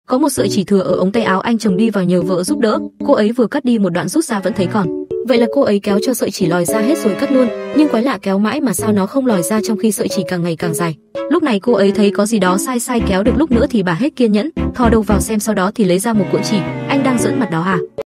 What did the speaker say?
Có một sợi chỉ thừa ở ống tay áo anh chồng đi vào nhờ vợ giúp đỡ, cô ấy vừa cắt đi một đoạn rút ra vẫn thấy còn. Vậy là cô ấy kéo cho sợi chỉ lòi ra hết rồi cắt luôn, nhưng quái lạ kéo mãi mà sao nó không lòi ra trong khi sợi chỉ càng ngày càng dài. Lúc này cô ấy thấy có gì đó sai sai, kéo được lúc nữa thì bà hết kiên nhẫn, thò đầu vào xem, sau đó thì lấy ra một cuộn chỉ. Anh đang giỡn mặt đó à?